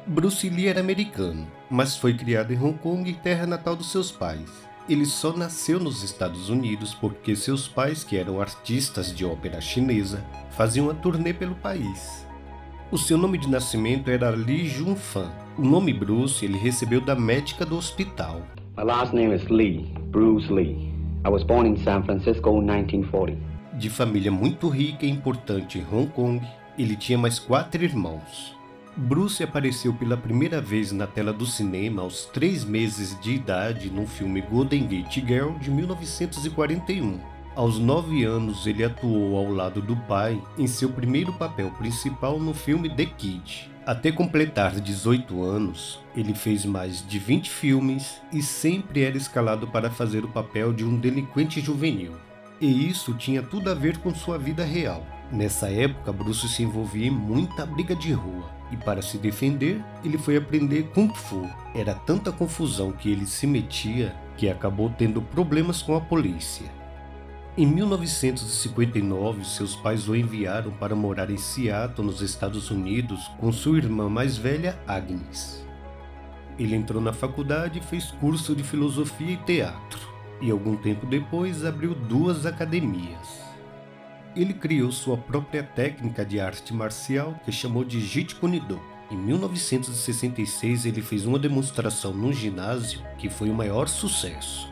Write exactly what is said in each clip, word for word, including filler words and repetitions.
Bruce Lee era americano, mas foi criado em Hong Kong, terra natal dos seus pais. Ele só nasceu nos Estados Unidos porque seus pais, que eram artistas de ópera chinesa, faziam uma turnê pelo país. O seu nome de nascimento era Lee Jun-fan. O nome Bruce ele recebeu da médica do hospital. My last name is Lee, Bruce Lee. I was born in San Francisco in nineteen forty. De família muito rica e importante em Hong Kong, ele tinha mais quatro irmãos. Bruce apareceu pela primeira vez na tela do cinema aos três meses de idade no filme Golden Gate Girl de mil novecentos e quarenta e um. Aos nove anos ele atuou ao lado do pai em seu primeiro papel principal no filme The Kid. Até completar dezoito anos, ele fez mais de vinte filmes e sempre era escalado para fazer o papel de um delinquente juvenil. E isso tinha tudo a ver com sua vida real. Nessa época, Bruce se envolvia em muita briga de rua, e para se defender, ele foi aprender Kung Fu. Era tanta confusão que ele se metia, que acabou tendo problemas com a polícia. Em mil novecentos e cinquenta e nove, seus pais o enviaram para morar em Seattle, nos Estados Unidos, com sua irmã mais velha, Agnes. Ele entrou na faculdade e fez curso de filosofia e teatro, e algum tempo depois abriu duas academias. Ele criou sua própria técnica de arte marcial que chamou de Jeet Kune Do. Em mil novecentos e sessenta e seis ele fez uma demonstração num ginásio que foi o maior sucesso.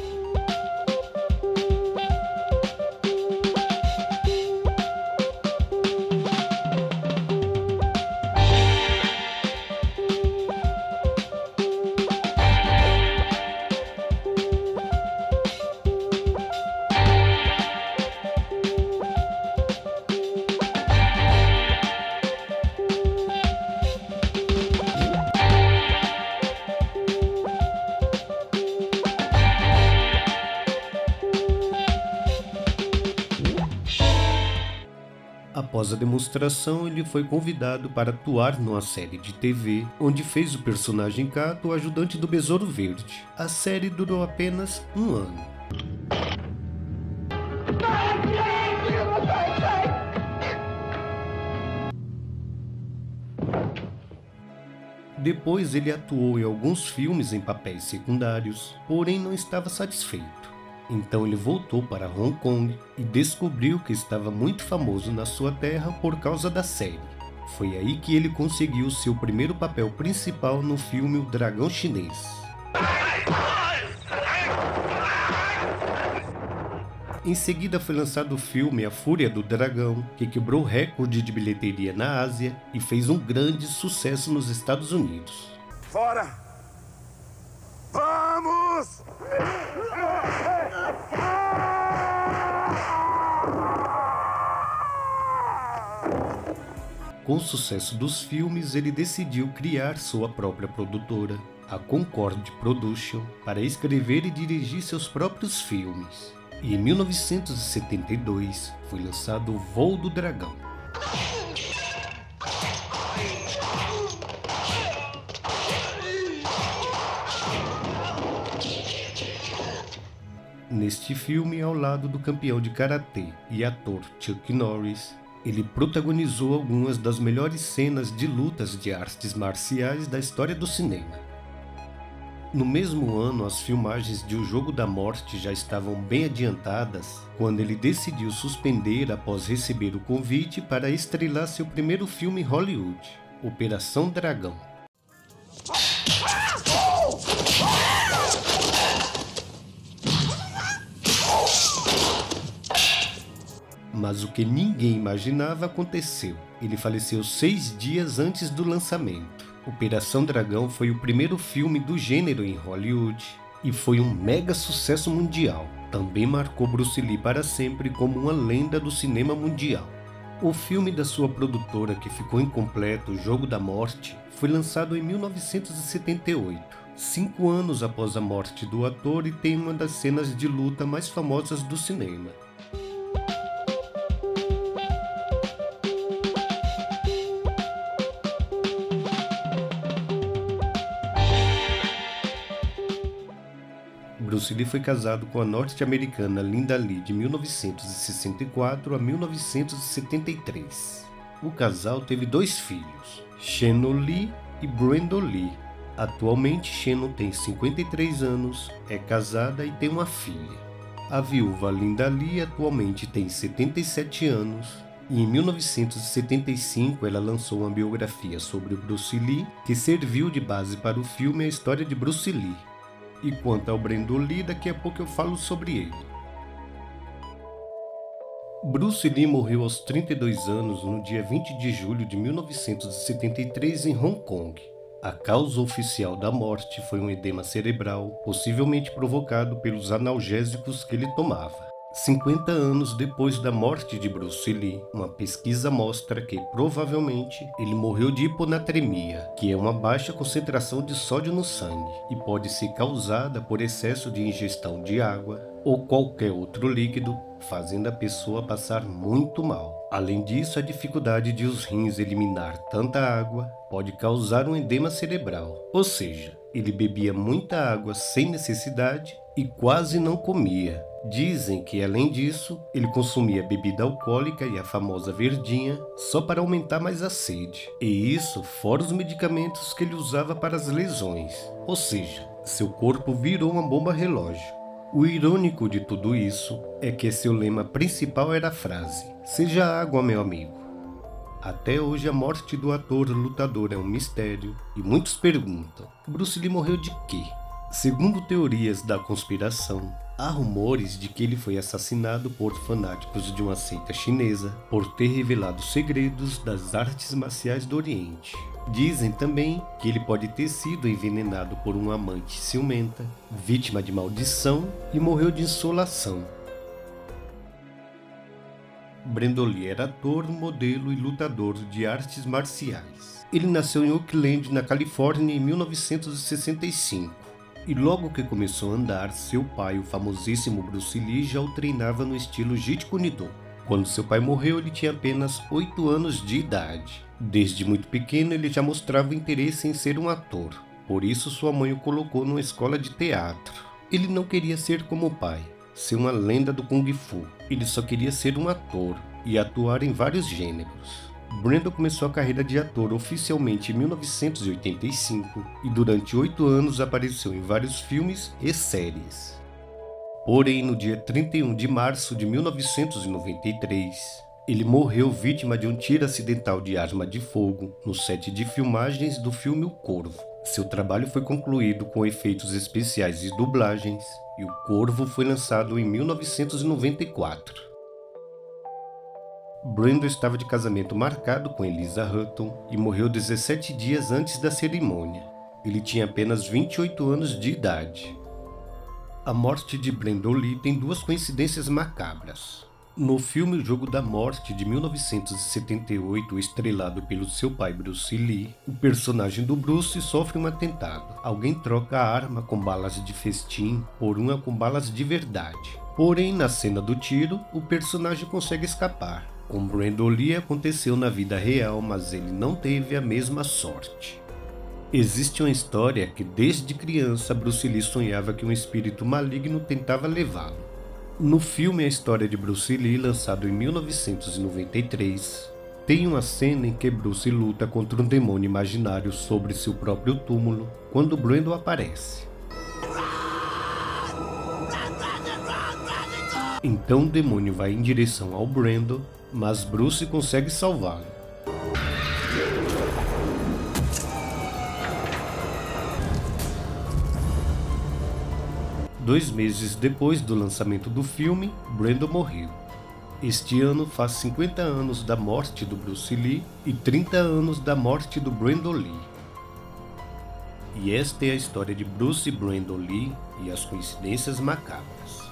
Após a demonstração, ele foi convidado para atuar numa série de T V, onde fez o personagem Kato, o ajudante do Besouro Verde. A série durou apenas um ano. Depois ele atuou em alguns filmes em papéis secundários, porém não estava satisfeito. Então ele voltou para Hong Kong e descobriu que estava muito famoso na sua terra por causa da série. Foi aí que ele conseguiu seu primeiro papel principal no filme O Dragão Chinês. Em seguida foi lançado o filme A Fúria do Dragão, que quebrou recorde de bilheteria na Ásia e fez um grande sucesso nos Estados Unidos. Fora! Vamos! Com o sucesso dos filmes, ele decidiu criar sua própria produtora, a Concord Production, para escrever e dirigir seus próprios filmes. E em mil novecentos e setenta e dois foi lançado O Voo do Dragão. Neste filme, ao lado do campeão de karatê e ator Chuck Norris, ele protagonizou algumas das melhores cenas de lutas de artes marciais da história do cinema. No mesmo ano, as filmagens de O Jogo da Morte já estavam bem adiantadas, quando ele decidiu suspender após receber o convite para estrelar seu primeiro filme em Hollywood, Operação Dragão. Mas o que ninguém imaginava aconteceu. Ele faleceu seis dias antes do lançamento. Operação Dragão foi o primeiro filme do gênero em Hollywood e foi um mega sucesso mundial. Também marcou Bruce Lee para sempre como uma lenda do cinema mundial. O filme da sua produtora, que ficou incompleto, O Jogo da Morte, foi lançado em mil novecentos e setenta e oito, cinco anos após a morte do ator, e tem uma das cenas de luta mais famosas do cinema. Bruce Lee foi casado com a norte-americana Linda Lee de mil novecentos e sessenta e quatro a mil novecentos e setenta e três. O casal teve dois filhos, Shannon Lee e Brandon Lee. Atualmente, Shannon tem cinquenta e três anos, é casada e tem uma filha. A viúva Linda Lee atualmente tem setenta e sete anos e em mil novecentos e setenta e cinco ela lançou uma biografia sobre o Bruce Lee que serviu de base para o filme A História de Bruce Lee. E quanto ao Brandon Lee, daqui a pouco eu falo sobre ele. Bruce Lee morreu aos trinta e dois anos no dia vinte de julho de mil novecentos e setenta e três em Hong Kong. A causa oficial da morte foi um edema cerebral, possivelmente provocado pelos analgésicos que ele tomava. cinquenta anos depois da morte de Bruce Lee, uma pesquisa mostra que, provavelmente, ele morreu de hiponatremia, que é uma baixa concentração de sódio no sangue, e pode ser causada por excesso de ingestão de água ou qualquer outro líquido, fazendo a pessoa passar muito mal. Além disso, a dificuldade de os rins eliminar tanta água pode causar um edema cerebral, ou seja, ele bebia muita água sem necessidade e quase não comia. Dizem que, além disso, ele consumia bebida alcoólica e a famosa verdinha só para aumentar mais a sede. E isso fora os medicamentos que ele usava para as lesões. Ou seja, seu corpo virou uma bomba relógio. O irônico de tudo isso é que seu lema principal era a frase: "Seja água, meu amigo". Até hoje a morte do ator lutador é um mistério e muitos perguntam: Bruce Lee morreu de quê? Segundo teorias da conspiração, há rumores de que ele foi assassinado por fanáticos de uma seita chinesa por ter revelado segredos das artes marciais do Oriente. Dizem também que ele pode ter sido envenenado por uma amante ciumenta, vítima de maldição e morreu de insolação. Brandon Lee era ator, modelo e lutador de artes marciais. Ele nasceu em Oakland, na Califórnia, em mil novecentos e sessenta e cinco. E logo que começou a andar, seu pai, o famosíssimo Bruce Lee, já o treinava no estilo Jeet Kune Do. Quando seu pai morreu, ele tinha apenas oito anos de idade. Desde muito pequeno, ele já mostrava interesse em ser um ator. Por isso, sua mãe o colocou numa escola de teatro. Ele não queria ser como o pai, ser uma lenda do Kung Fu. Ele só queria ser um ator e atuar em vários gêneros. Brandon começou a carreira de ator oficialmente em mil novecentos e oitenta e cinco e durante oito anos apareceu em vários filmes e séries. Porém, no dia trinta e um de março de mil novecentos e noventa e três, ele morreu vítima de um tiro acidental de arma de fogo no set de filmagens do filme O Corvo. Seu trabalho foi concluído com efeitos especiais e dublagens, e O Corvo foi lançado em mil novecentos e noventa e quatro. Brandon estava de casamento marcado com Eliza Hutton e morreu dezessete dias antes da cerimônia. Ele tinha apenas vinte e oito anos de idade. A morte de Brandon Lee tem duas coincidências macabras. No filme O Jogo da Morte, de mil novecentos e setenta e oito, estrelado pelo seu pai Bruce Lee, o personagem do Bruce sofre um atentado. Alguém troca a arma com balas de festim por uma com balas de verdade. Porém, na cena do tiro, o personagem consegue escapar. Com Brandon Lee aconteceu na vida real, mas ele não teve a mesma sorte. Existe uma história que desde criança Bruce Lee sonhava que um espírito maligno tentava levá-lo. No filme A História de Bruce Lee, lançado em mil novecentos e noventa e três, tem uma cena em que Bruce luta contra um demônio imaginário sobre seu próprio túmulo quando Brandon aparece. Então o demônio vai em direção ao Brandon, mas Bruce consegue salvá-lo. Dois meses depois do lançamento do filme, Brandon morreu. Este ano faz cinquenta anos da morte do Bruce Lee e trinta anos da morte do Brandon Lee. E esta é a história de Bruce e Brandon Lee e as coincidências macabras.